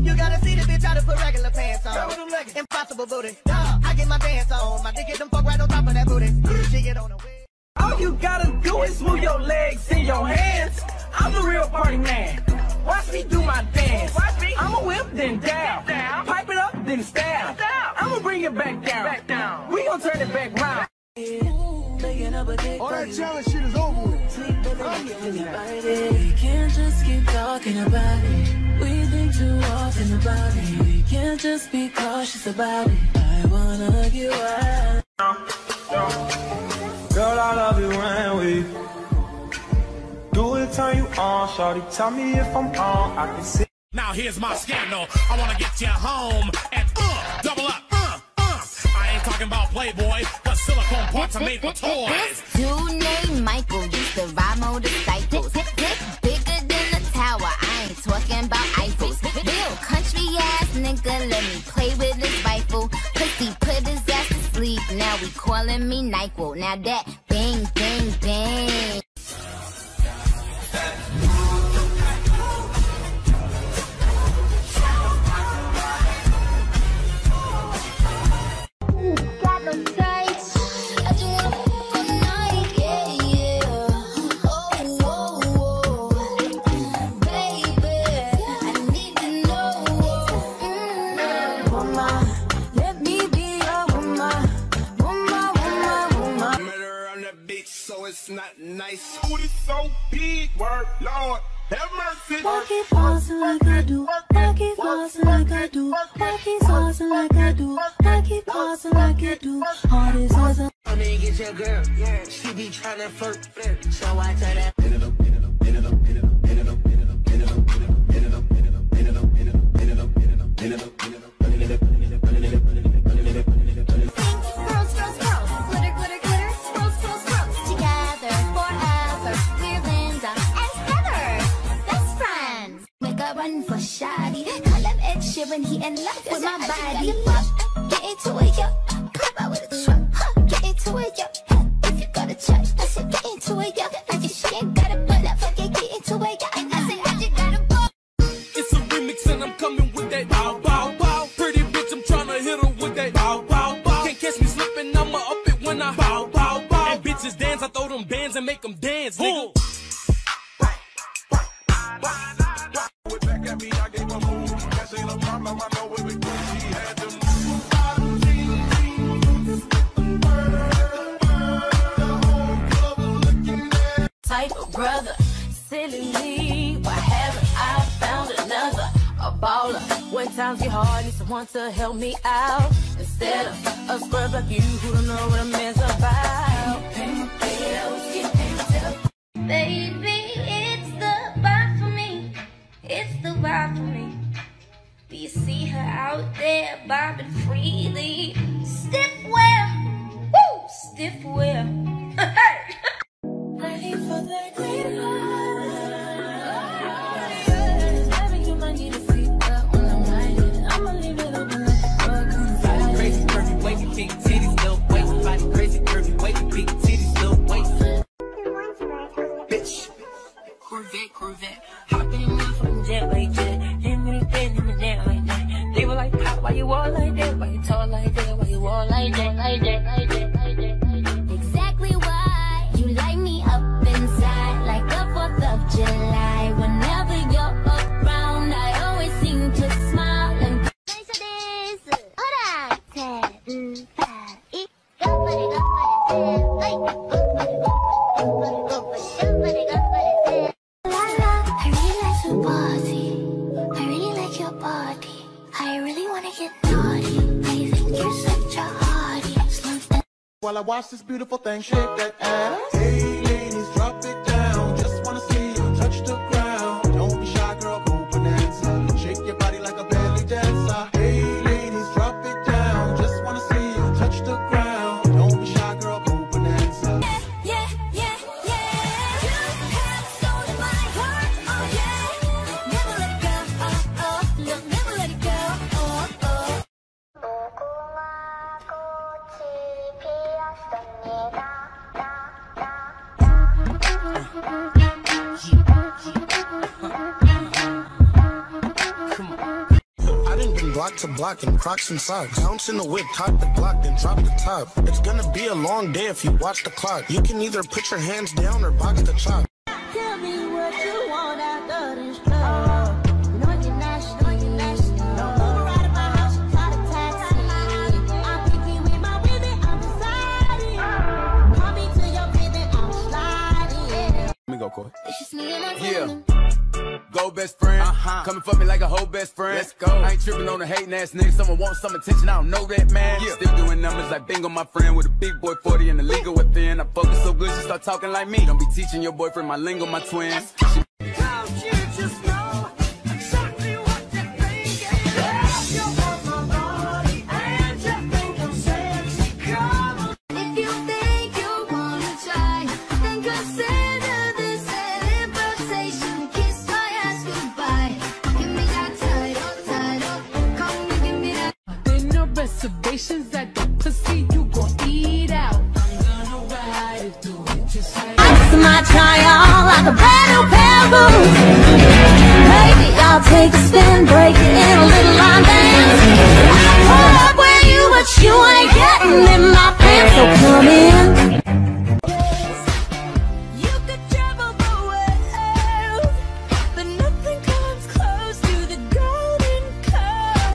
You gotta see the bitch out of put regular pants on. Impossible booty. I get my dance on. My dick get them fuck right on top of that booty. She get on the way. All you gotta do is move your legs and your hands. I'm the real party man. Watch me do my dance. I'ma whip then down. Pipe it up then stab. I'ma bring it back down. We gon' turn it back round. All that challenge shit is over with. We can't just keep talking about it. We think too often about it. We can't just be cautious about it. I wanna get wild. Girl, I love it when we do it, turn you on. Shorty, tell me if I'm on. I can see. Now here's my scandal. I wanna get you home and double up. I ain't talking about Playboy, but silicone parts are made for toys. This dude named Michael used to ride motorcycles. Dick bigger than a tower. I ain't talking about Eiffels. Real country ass nigga, let me play with his rifle. Pussy put his ass to sleep. Now we calling me NyQuil. Now that bang, bang, bang. It's not nice. Booty so big, word, Lord, have mercy. Walk it flossing like I do. Walk it flossing like I do. Walk it saucing like I do. Walk it flossing like I do. All this awesome. I mean, get your girl, yeah. She be tryna flirt, so I tell that. Run for shoddy. Call him Ed Sheeran, he in love with my body. Get into it, yo. Come out with a truck. Get into it, yo. If you go to church, I said get into it, yo. I just she ain't gotta pull up, okay, get into it, yo. I said I just gotta pull. It's a remix and I'm coming with that bow, bow, bow. Pretty bitch, I'm tryna hit her with that bow, bow, bow. Can't catch me slipping, I'ma up it when I bow, bow, bow. And bitches dance, I throw them bands and make them dance, nigga. Type of brother, silly me. Why haven't I found another? A baller. When times get hard, need someone to help me out. Instead of a scrub like you who don't know what a man's about. Pay my bills, get paid. Baby, it's the vibe for me. It's the vibe for me. Do you see her out there bobbing freely? Stiff wear, woo, stiff wear. Ready for the glitter. Crazy curvy waist, big titties, little waist. Body crazy curvy waist, big titties, little waist. Bitch. Corvette. Hop in my from jet like jet. Hit me down like that. They were like, pop, why you all like that? Why you tall like that? Why you all like that? Like that. Exactly why you light me up inside like the 4th of July. Whenever you're around, I always seem to smile and. I really like your body. I really like your body. I really wanna get naughty. I think you're such a hottie. While I watch this beautiful thing shake that ass. Hey ladies, drop it down. Just wanna see you touch the ground. Don't be shy, girl, go bonanza. Shake your body like a belly dancer. Hey ladies, drop it down. Just wanna see you touch the ground. Don't be shy, girl, go bonanza. Yeah. You have stolen my heart, oh yeah. Never let it go, you'll never let it go, 무궁화 꽃이 피었습니다. block to block in Crocs and socks. Bounce in the whip, top the Glock, then drop the top. It's gonna be a long day if you watch the clock. You can either put your hands down or box the chop. Tell me what you want after this club. You know you're national, Don't move around in my house, call a taxi. I'm picky with my women, I'm deciding. Call me to your pivot, I'm sliding. Let me go, Corey. It's just me and my Yeah. Go best friend, coming for me like a whole best friend. Let's go. I ain't tripping on the hating ass nigga. Someone wants some attention, I don't know that man. Yeah. Still doing numbers like bingo, my friend, with a big boy 40 in the legal within. I focus so good, she start talking like me. Don't be teaching your boyfriend my lingo, my twin. Reservations at the pussy, you gon' eat out. I'm gonna ride it through it just like my try-on like a brand new pair of boots. Maybe I'll take a spin, break it in a little line dance. I'll pull up where you, but you ain't getting in my pants, so come in. You could travel the world, but nothing comes close to the golden curve.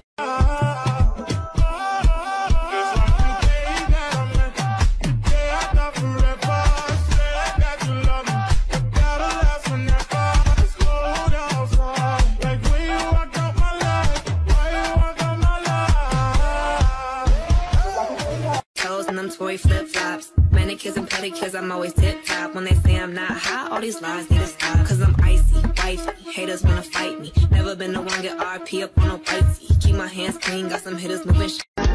Toy flip-flops, manicures and pedicures, I'm always tip-top. When they say I'm not hot, all these lies need to stop. Cause I'm icy, wifey, haters wanna fight me. Never been the one get RP up on no bitey. Keep my hands clean, got some hitters moving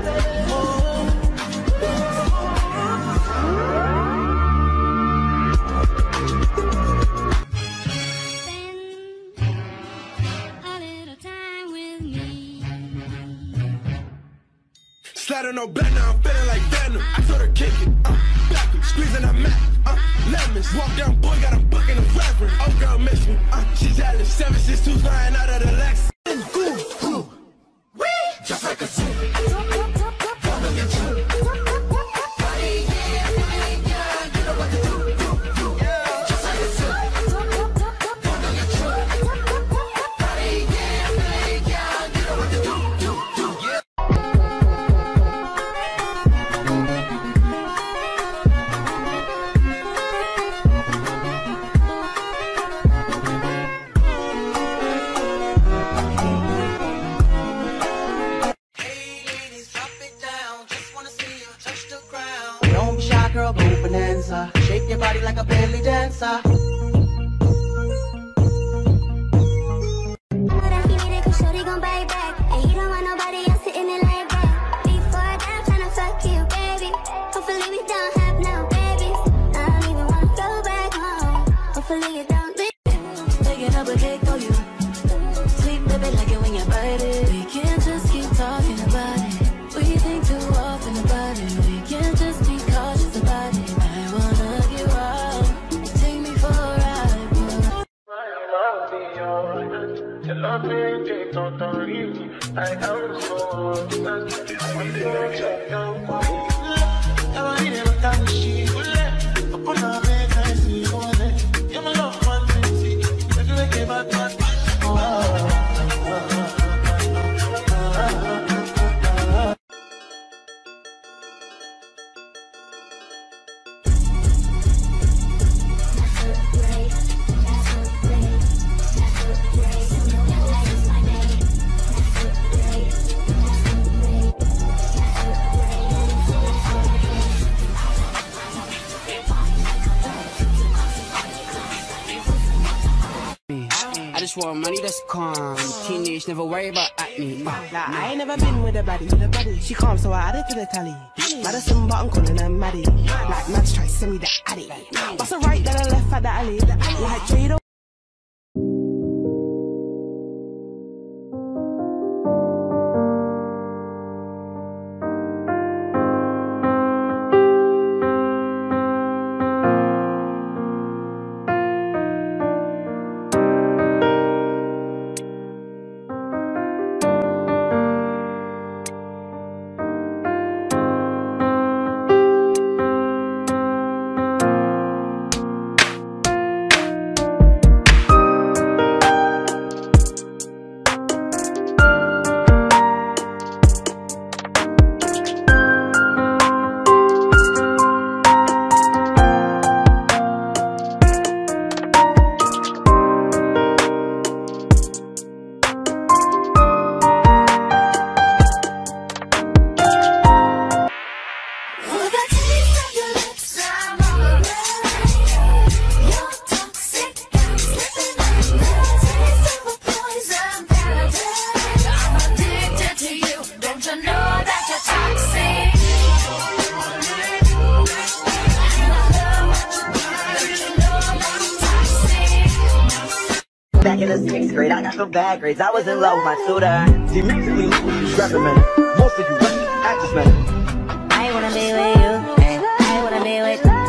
Sliding no back now, I'm feeling like Venom. I told her kick it, backwards, squeezing a Mac, lemons. Walk down, boy, got a buck in the reverend. Oh, girl, miss me, she jealous. 762 flying out of the Lex. Just like a girl, go bonanza. Shake your body like a belly dancer. Shorty gon' bite back, and he don't want nobody else sitting in like that. Before that, tryna fuck you, baby. Hopefully we don't have no babies. I don't even wanna go back home. Hopefully you don't leave. Taking up a cake for you. Sweet baby, like it when you bite it. We can't just keep talking about it. We think too often about it. We can't just be cautious about it. I wanna get wild. Take me for a ride. I am so I just want money that's calm. Teenage, never worry about acne. I ain't never been with a baddie. She calm, so I added to the tally. Madison, but I'm calling her Maddie. Like Mads try to send me the addy. What's a right, then I left at the alley. Like Jado. 6th grade, I got some bad grades. I was in love with my tutor. See, musically, look what you rapping, man. Most of you actors, man. I wanna be with you. I wanna be with you.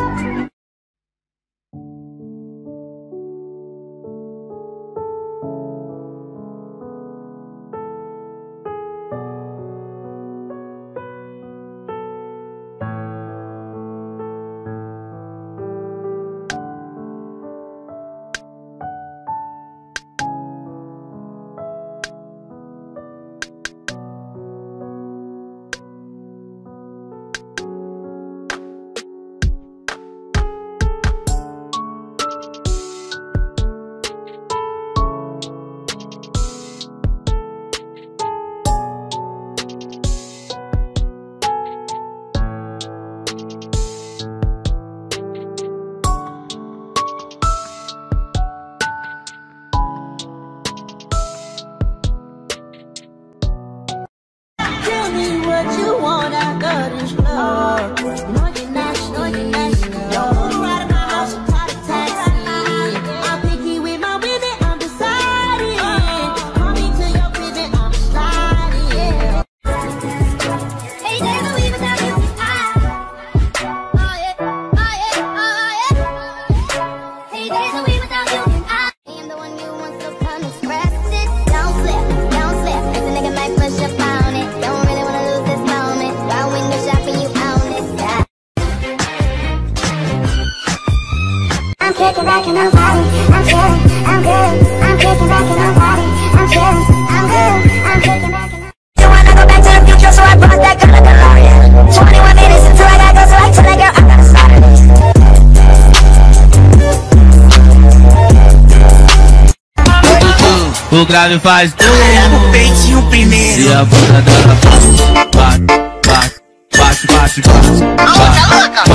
kicking back and I'm vibing, I'm chilling, I'm good. I'm kicking back and I'm vibing, I'm chilling, I'm good. I'm kicking back and I'm. You wanna go back to the future, so I brought that girl a DeLorean. 21 minutes until I gotta go, so I tell that girl I gotta start it. O grave faz tu. O peitinho primeiro. E a bunda dela bate, bate, bate, bate, bate, bate,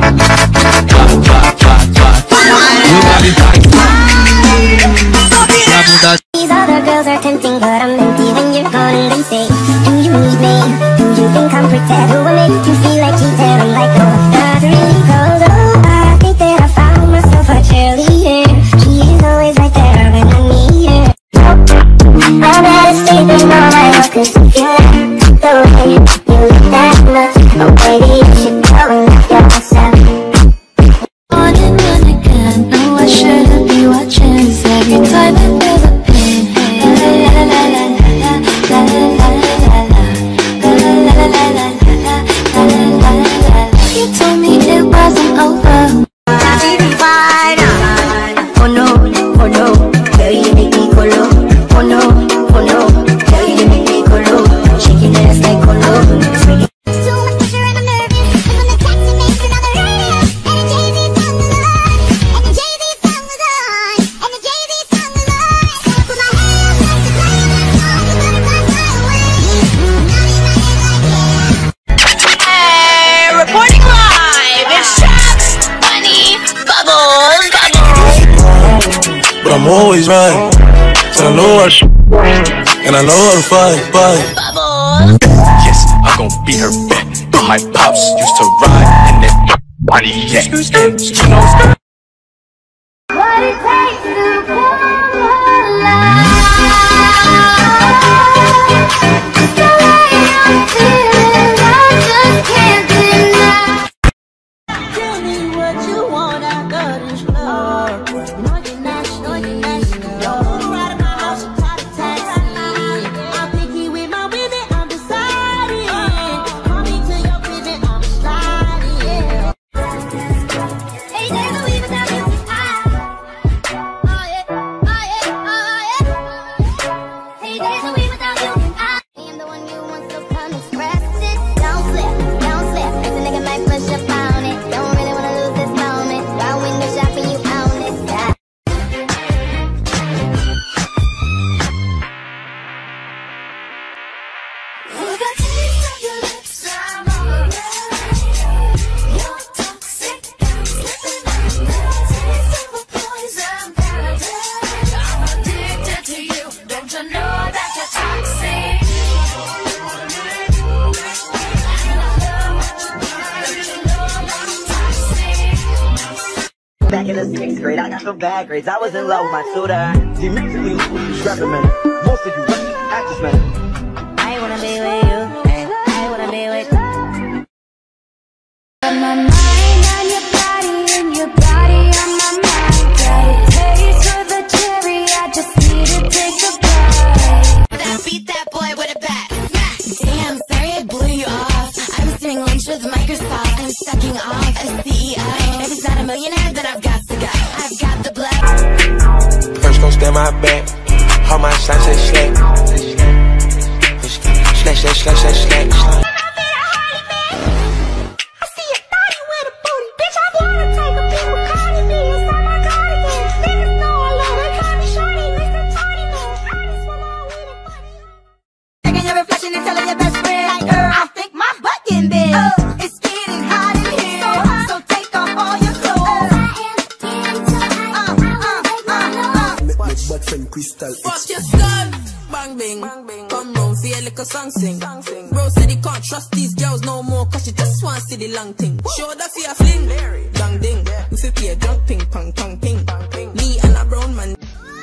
These other girls are tempting, but I'm empty when you're gone. And they say, do you need me? Do you think I'm pretend? Who will make you feel like cheating? I'm like, no, not really, cause oh, I think that I found myself a cheerleader. She is always right there when I need her. I better sleep in all my house, cause if you like the way you look that much, oh baby, you should go and love yourself. On and on again, no I shouldn't be watching. Every time I feel a pain, la la la la la la la la la la la. You told me it wasn't over. Oh no, oh no, girl you make me go low. Oh no, girl you make me go low. Shaking that ass like colo. But I'm always right, so I know and I know how to fight. Yes, I'm gon' be her back. My pops used to ride in that body, yeah. And you know, What it takes to come alive. Just the way I'm feeling, I just can't deny. Tell me what you want, I got it. No, you're not, no, you're not. Don't ride in my house, I'm tired of taxing. I'm picky with my women, I'm deciding. Call me to your pivot, I'm sliding. Hey, there's no even without you. Hey, there's no way without you. I am the one you want, so come express it. Don't slip, don't slip. This a nigga might push up on it. Don't really wanna lose this moment. While window shopping, you own it. Yeah. Back in the 6th grade, I got some bad grades. I was in love with my tutor. See, musically, you rapping man. Most of you actors man. I wanna be with you. I wanna be with you. My mind on your body and your body on my mind. Got a taste for the cherry, I just need to take a bite. Beat that boy with a bat. Damn, sorry I blew you off. I was doing lunch with Microsoft. I'm sucking off a CEO. If he's not a millionaire, then I've got to go. I've got the blood. First gon' stand my back. Hold my slap, say slack. Slack, slack, slack, slack, slack, slack. Fuck your skull, bang bing, come round, feel like a song sing. Bro said he can't trust these girls no more, cause she just want to see the long thing. Show the fear fling, bang ding, we feel be a drunk ping, pong pong ping. Me and a brown man.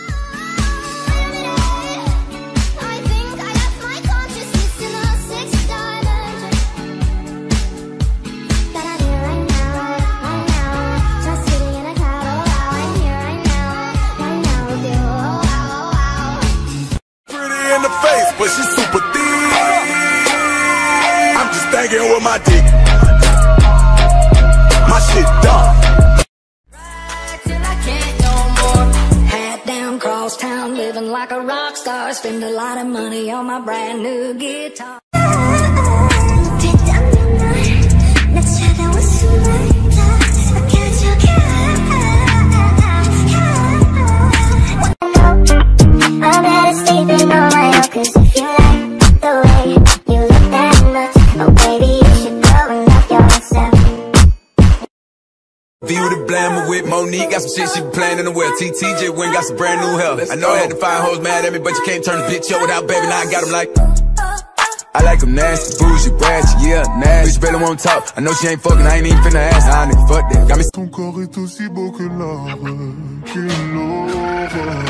But she's super thick. I'm just thinking with my dick. My shit done. Till I can't no more. Hat down, cross town, living like a rock star. Spend a lot of money on my brand new guitar. I'm better sleeping on my own, cause if you like the way you look that much, oh baby, you should go and love yourself. View the blammer with Monique, got some shit she be playing in the well. TTJ went got some brand new hell. I know I had to find hoes mad at me, but you can't turn a bitch up without baby. Now I got them like I like them nasty, bougie, ratchet, yeah, nasty. Bitch barely won't talk, I know she ain't fucking, I ain't even finna ask. Nah, nigga, fuck that. Got me. Ton corps est aussi beau que l'or, que l'aurore.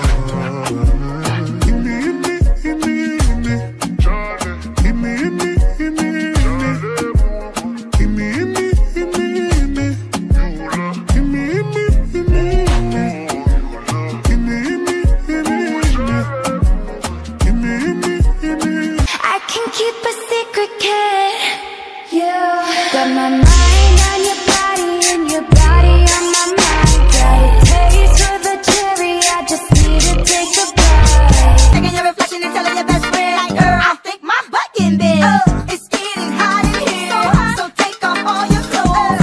Got my mind on your body and your body on my mind. Got a taste for the cherry, I just need to take a bite. Taking your reflection and telling your best friend, like, I think my butt getting big. It's getting hot in here, so take off all your clothes.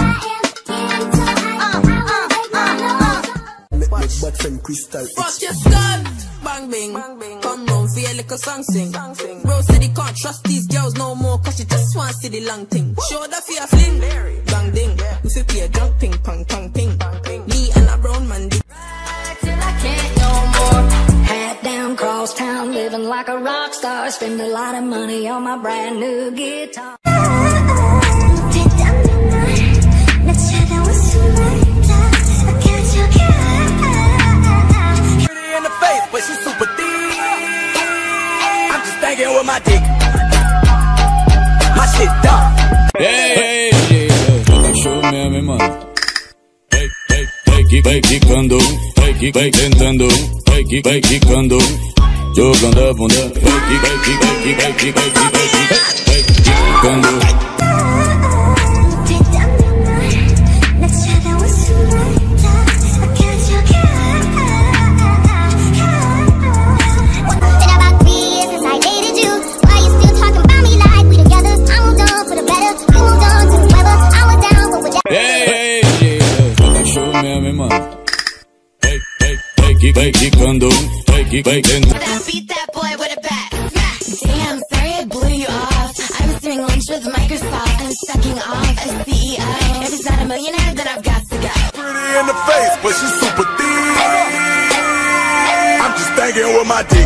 Make butt friend crystal. Fuck your skull, bang bing, come round, feel like a song sing. Bro said he can't trust these girls no more, cause she just want to see the long thing. Show the fear fling, bang ding, we feel be a drunk ping, pong pong ping. Me and a brown man. Till I can't no more. Hat down, cross town, living like a rock star. Spend a lot of money on my brand new guitar. Pretty in the face, but she's super thick. I'm just thinking with my dick. My shit done. Hey, show me, mi mano. Vai quicando, vai tentando, vai quicando, jogando a bunda, vai quicando. Vai quicando, vai tentando. Beat that boy with a bat. Damn, sorry I blew you off. I was doing lunch with Microsoft. I'm sucking off a CEO. If he's not a millionaire, then I've got to go. Pretty in the face, but she's super thick. I'm just thinking with my dick.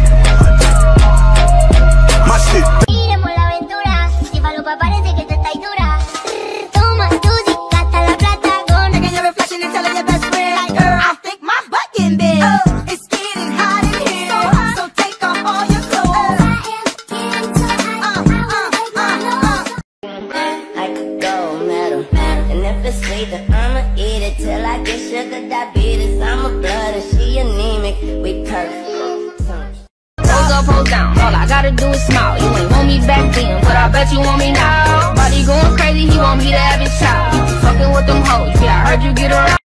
My shit. Iremos la aventura, si Falupa parece que te está dura. Toma tu cata la plata con taking your reflection and telling your best friend, like, I think my butt getting big. It's getting hot do is smile. You ain't want me back then, but I bet you want me now. Body going crazy, he want me to have his child. Fucking with them hoes, yeah, I heard you get around.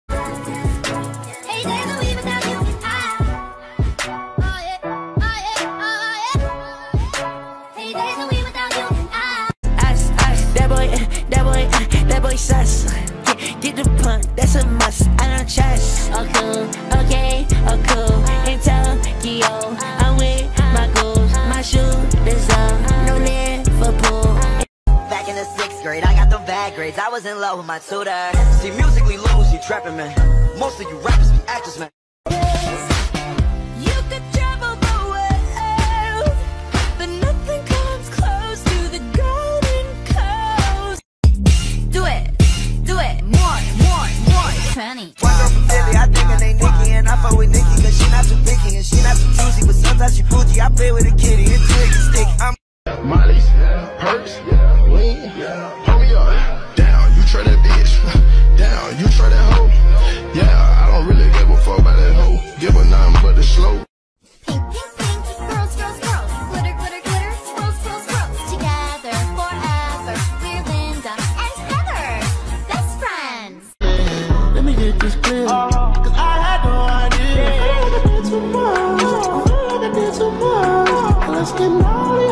That boy sus. Get the pump, that's a must. I don't trust. Oh cool, okay, oh cool. In Tokyo, I'm with my goals. My shooters up, no Liverpool. Back in the 6th grade, I got the bad grades. I was in love with my tutor. See, musically lose, you trapping, man. Most of you rappers be actors, man. You could travel the world, but nothing comes close to the golden coast. Do it, more, Fanny. One girl from Philly, I think her name Nikki, and I fuck with Nikki, cause she not too picky, and she not too choosy, but sometimes she bougie. I play with a kitty, it's too sticky. I'm Molly's, Perks, Lean, pull me up, down, you try that bitch, down, you try that hoe, yeah, I don't really give a fuck about that hoe, give her nothing but the slow. Pink, pink, pink, girls, girls, girls, glitter, glitter, glitter, swirls, swirls, swirls, together forever, we're Linda and Heather, best friends. Let me get this clear, cause I had no idea. I did too much, I did too much. Let's get naughty,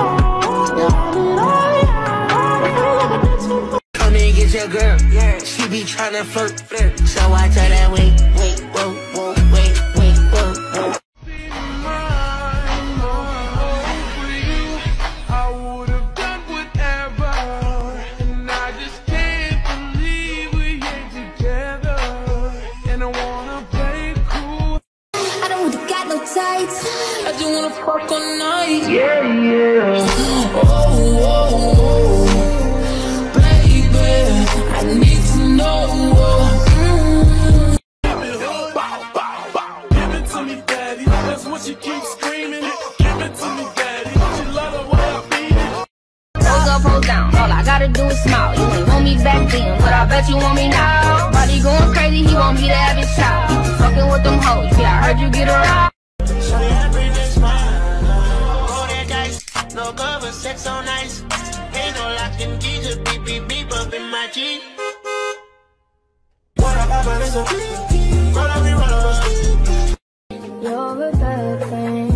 Come and get your girl, she be tryna flirt, so I tell that wait, whoa, whoa, wait, whoa. I would've done whatever, and I just can't believe we ain't together. And I wanna play cool. I don't got no tights, I just wanna fuck all night. Yeah. Oh, baby, I need to know. Give it to me, daddy. That's what she keeps screaming. Give it to me, daddy. She love the way I beat it. Pose up, pose down. All I gotta do is smile. You ain't want me back then, but I bet you want me now. Body going crazy, he want me to have his child. Fucking with them hoes, yeah, I heard you get around. So everything's fine. Roll that dice, no cover, sex on ice. Ain't no locking key, just beep, beep, beep up in my Jeep. What up, but it's a roll up, roll up. You're a bad thing.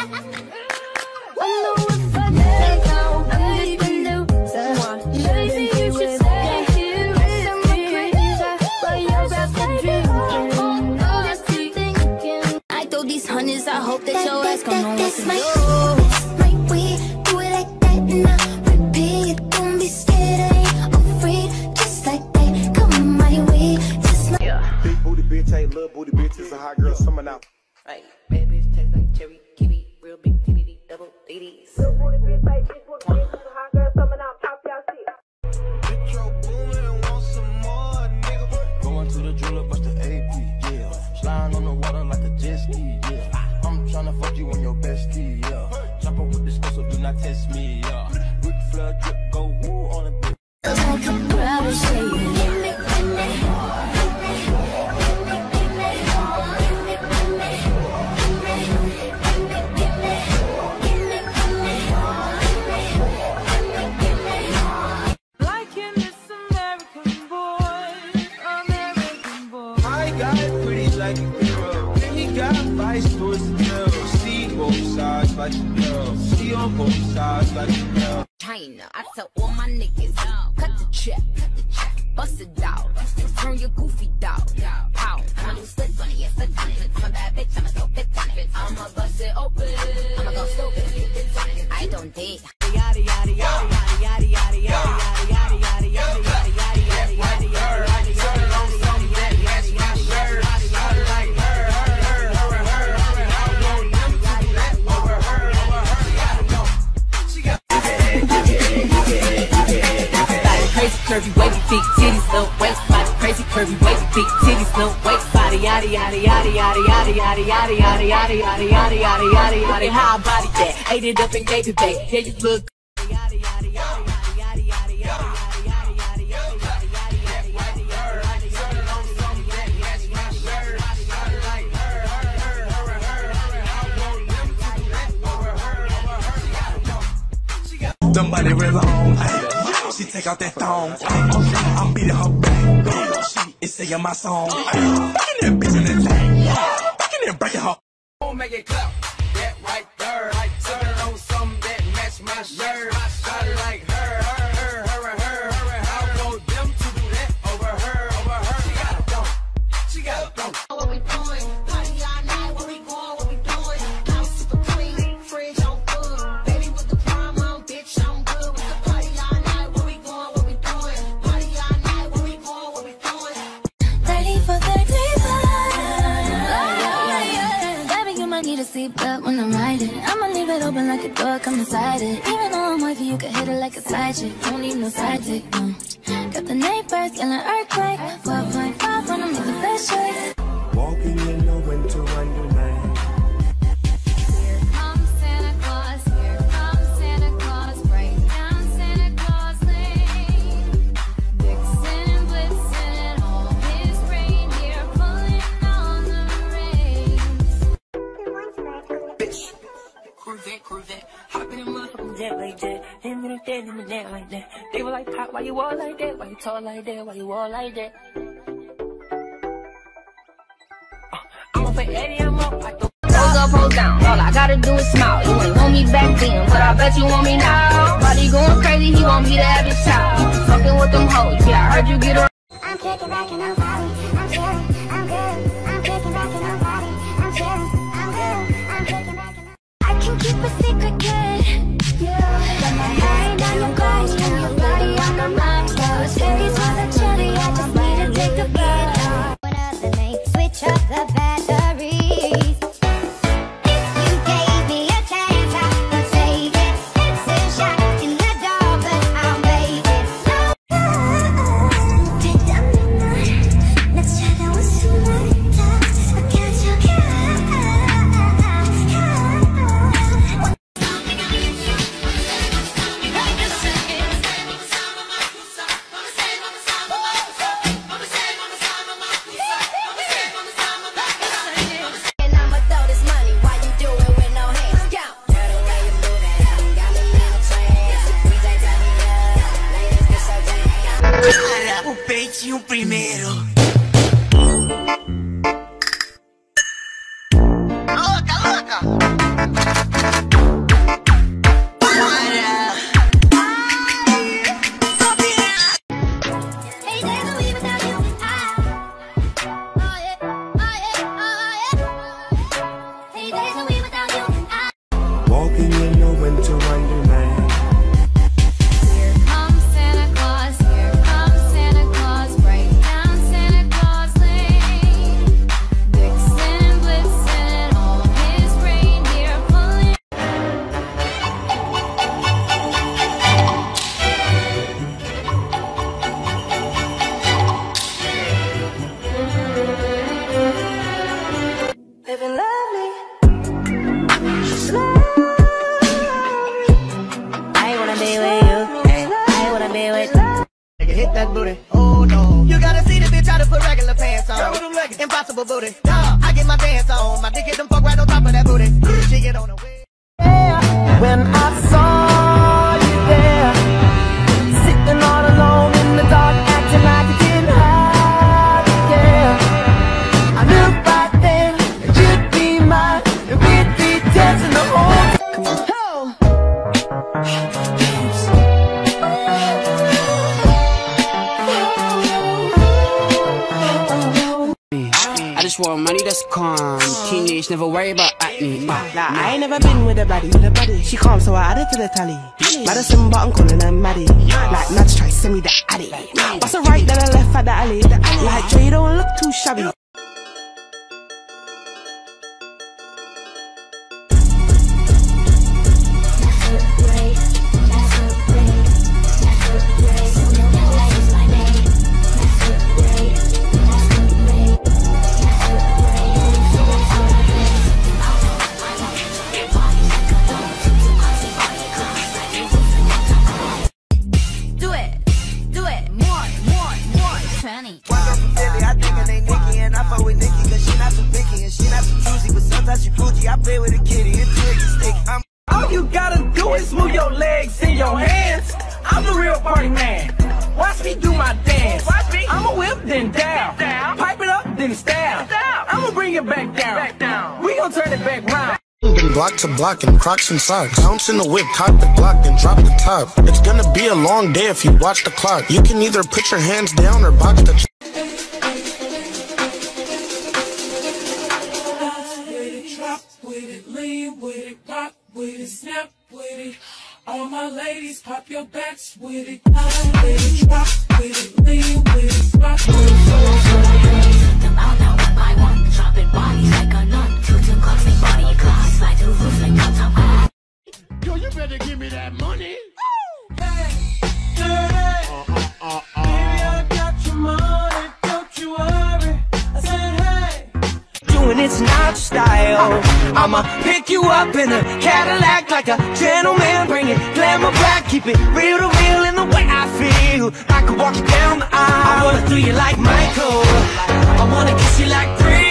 I know if I let go, I'm just a loser. Maybe you should stay here. I'm crazy, but you're about to drink. Just thinking. I throw these hundreds, I hope that your ass gon' know what to do. My way, do it like that, and I repeat it. Don't be scared, I ain't afraid. Just like that, come my way. Just like Big booty bitch ain't little booty bitch, it's a hot girl summer now. Right, bad bitch taste like cherry, kiwi, real big TDD, double DDs. Real booty bitch like this, what bitch is a hot girl coming out, pop y'all shit. Bitch, your boom and want some more, nigga. Going to the jeweler, bust the AP, yeah. Sliding on the water like a jet ski, yeah. I'm tryna fuck you on your bestie, yeah. Jump up with this girl, so do not test me, yeah. Ric Flair drip, go woo on a bitch. Like a proud shade. Liking this American boy. My guy pretty like a girl. Then he got vice towards the girl. See both sides like a girl. See on both sides like a girl. China, I tell all my niggas, cut the check, bust it out, turn your goofy dog, pow, I'ma do splits on it, yeah, splits on it, I'm a bad bitch, I'ma go fits on it, I'ma bust it open, I'ma go stupid, fits on it, I don't date. Yada yada yada yada yada yada yada yada yada yada yada yada yada yada yada Curvy, wavy, big titties, no waist body. Crazy, curvy, wavy, big titties, no waist body. Yada yada yada yada yada yada yada yada yada yada yada yada yada yada. How I body that? Ate it up and gave it back. Yeah, you look. Yada yada yada yada yada yada yada yada yada yada them body real long. Ay, she take out that thong. Ay, I'm beating her back. She is singing my song. Ay, fucking that bitch in that thing. Fucking that breaking her. Don't make it clap. That right there. Sipping on something that match my shirt. Got it like her. How go them to do that over her? She gotta go. She gotta go. What we doing? Party all night. Where we going? What we doing? House super clean, fridge on good. Baby with the prime on, bitch I'm good. With the party all night. Where we going? What we doing? Party all night. Where we going? What we doing? 30 for 35. Baby, you might need a seatbelt when I'm riding. I'ma leave it open like a door, come inside it. Even though I'm wifey, you can hit it like a side chick. Don't need no side chick, no. Got the neighbors yelling earthquake. 4.5 wanna make the best choice. Walking in the winter wonderland. Here comes Santa Claus, here comes Santa Claus, right down Santa Claus Lane. Vixen and Blitzen and all his reindeer pulling on the reins. Bitch, cruise it, hop in a motherfucking jet like that. Him in a dead in the net like that. They were like, Pop, why you all like that? Why you tall like that? Why you all like that? I'm up for Eddie, I'm up. Pose up, pose down. All I gotta do is smile. You ain't want me back then, but I bet you want me now. Body going crazy, he want me to have his child. Fucking with them hoes, yeah, I heard you get her. I'm kicking back and I'm vibing. I'm chilling, I'm good. I'm kicking back and I'm vibing. I'm chilling, I'm good. I'm kicking back and I can keep a secret, kid. Yeah. Got my mind on your body and your body on my mind. Those fairies with the chili, I just need to take a bite. What else to make? Switch up the batteries. If you gave me a chance, I would take it. It's a shot in the dark, but I'll make it. Let's check out what's tonight. I catch your and I'ma throw this money while you do it with no hands. Go. Girl, the way you move it, got me in a trance. DJ turn me up, ladies get so damn. Para o peitinho primeiro. Hey, there's a way without you. Oh yeah, oh yeah, oh yeah. Hey, there's a way without you. Walking in the winter wonderland. Here comes Santa Claus, here comes Santa Claus, right down Santa Claus Lane. Vixen and Blitzen and all his reindeer pulling. Living lovely. I wanna be with you. I wanna be with Nigga, hit that booty. Oh no. You gotta see the bitch how to put regular pants on. Impossible booty. Nah, I get my dance on. My dick hit them fuck right on top of that booty. She get on the way. When I saw you there, sitting all alone in the dark, acting like you didn't have to care. I knew right then that you'd be mine, and we'd be dancing the whole time. Come on. I just want money that's calm. Teenage, never worry about acne. Nah, I ain't never been with a baddie. She calm, so I added to the tally. Madison, but I'm calling her Maddie. Like nuts, try send me the addy. What's the right, then I left at the alley. Like Dre, don't look too shabby. All you gotta do is move your legs and your hands. party man. Watch me do my dance. I'ma whip then down. Pipe it up then stab. I'ma bring it back down. We gon' turn it back round. Been block to block in Crocs and socks. Bounce in the whip, cock the Glock, then drop the top. It's gonna be a long day if you watch the clock. You can either put your hands down or box the Drop with it, lean with it, rock with it, snap with it. All my ladies, pop your backs with it. Line with it, drop with it, lean with it, rock with it. Them out now one by one, dropping bodies like a nun. Tilting clocks like body clocks, slide to the roof like top. Yo, you better give me that money. Baby, I got your money, don't you worry. I said, hey. Doing it's not style. I'ma pick you up in a Cadillac like a gentleman. Bring it glamour back, keep it real to real in the way I feel. I could walk you down the aisle. I wanna do you like Michael. I wanna kiss you like Prince.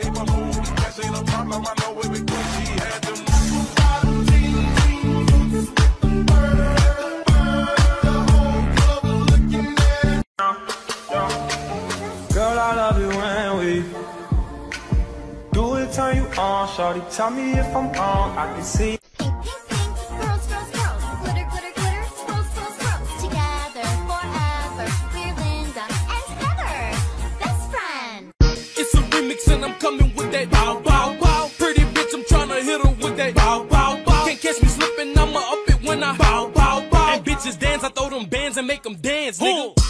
Girl, I love it when we do it, turn you on. Shorty, tell me if I'm wrong. I can see. Girls, girls, girls, glitter, glitter, glitter, swirls, swirls, swirls. Together forever, we're Linda and Heather, best friends. It's a remix and I'm coming with that bow, bow, bow. Pretty bitch, I'm tryna hit her with that bow, bow, bow. Can't catch me slipping, I'ma up it when I bow, bow, bow. And bitches dance, I throw them bands and make them dance, nigga.